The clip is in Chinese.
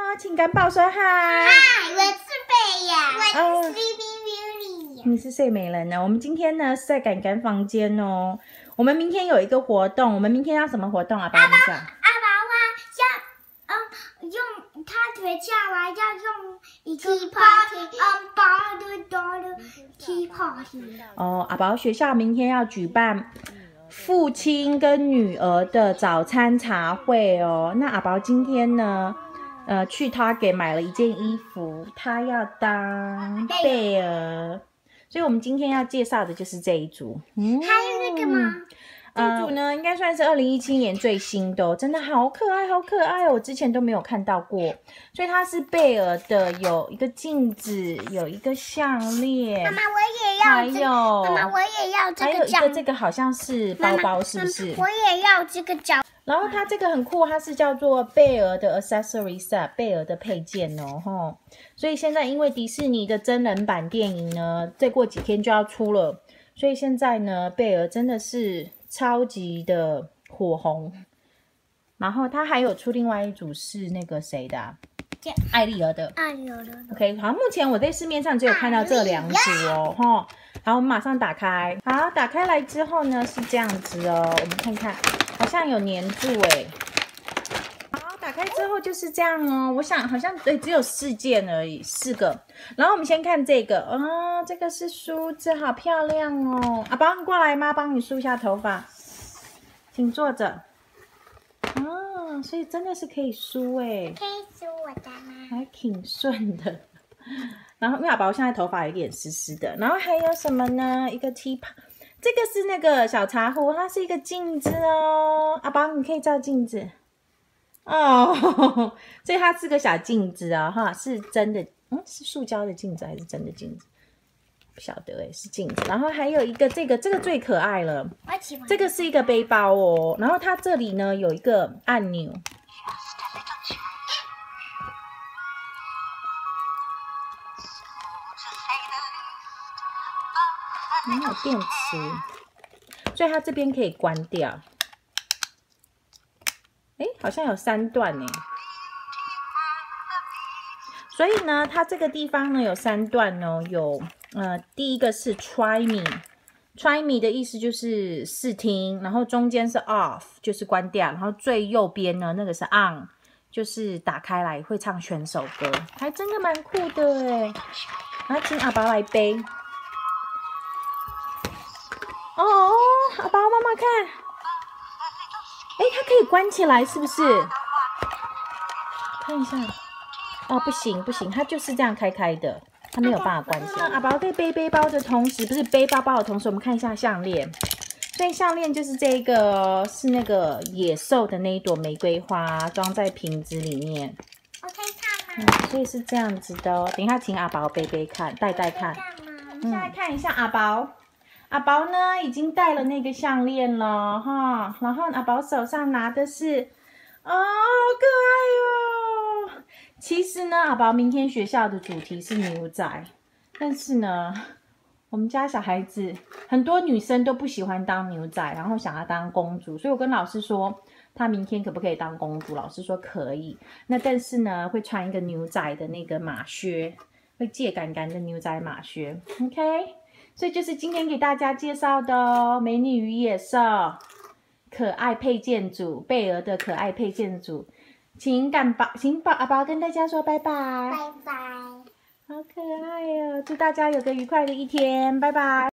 请跟宝说嗨。 嗨，我是贝呀，我是 Sleeping Beauty。 你是睡美人呢？我们今天呢是在赶赶房间哦。我们明天有一个活动，我们明天要什么活动啊？爸爸，你讲。 阿宝要用他学校啊，要用一个 bar的 tea party。 哦，阿宝学校明天要举办父亲跟女儿的早餐茶会哦。那阿宝今天呢，去 Target 买了一件衣服，他要当贝尔，所以我们今天要介绍的就是这一组。 还有那个吗？ 这组呢，应该算是2017年最新的哦，真的好可爱，好可爱哦！我之前都没有看到过，所以它是贝尔的，有一个镜子，有一个项链， 妈妈我也要， 还有妈妈我也要这个， 还有一个这个好像是包包，是不是？ 我也要这个角。 然后它这个很酷，它是叫做贝尔的 accessory set， 贝尔的配件哦，吼。所以现在因为迪士尼的真人版电影呢，再过几天就要出了，所以现在呢，贝尔真的是超级的火红。然后它还有出另外一组是那个谁的啊？艾丽儿的。 艾丽儿的。 OK， 好，目前我在市面上只有看到这两组哦，吼。好，我们马上打开。好，打开来之后呢是这样子哦，我们看看，好像有粘住哎。好，打开之后就是这样哦。我想好像对，只有4件而已，4个。然后我们先看这个，这个是梳子，好漂亮哦。阿宝，你过来吗？帮你梳一下头发，请坐着。所以真的是可以梳哎， 可以梳我的吗？ 还挺顺的。然后因为阿宝现在头发有点湿湿的，然后还有什么呢？一个 teapot， 这个是那个小茶壶，它是一个镜子哦。阿宝，你可以照镜子哦，所以它是个小镜子啊，哈，是真的，是塑胶的镜子还是真的镜子？不晓得哎，是镜子。然后还有一个这个最可爱了，这个是一个背包哦，然后它这里呢有一个按钮。有电池，所以它这边可以关掉。好像有3段呢。所以呢，它这个地方呢有3段哦，有第一个是 try me，try me 的意思就是试听，然后中间是 off， 就是关掉，然后最右边呢那个是 on， 就是打开来会唱选手歌，还真的蛮酷的哎。然后请阿宝来背。哦，阿宝妈妈看，它可以关起来是不是？看一下，不行，它就是这样开的，它没有办法关起来。阿宝在背背包的同时，不是背包包的同时，我们看一下项链。所以项链就是这个，是那个野兽的那一朵玫瑰花，装在瓶子里面。 我可以看吗？ 所以是这样子的哦。等一下，请阿宝背看，戴看。现在看一下阿宝。阿宝呢，已经戴了那个项链了哈，然后阿宝手上拿的是，好可爱哦。其实呢，阿宝明天学校的主题是牛仔，但是呢，我们家小孩子很多女生都不喜欢当牛仔，然后想要当公主，所以我跟老师说，她明天可不可以当公主？老师说可以，那但是呢，会穿一个牛仔的那个马靴，会借杆的牛仔马靴 ，OK。所以就是今天给大家介绍的哦，美女与野兽可爱配件组，贝尔的可爱配件组，请阿宝跟大家说拜拜， 拜拜， 好可爱哦，祝大家有个愉快的一天，拜拜。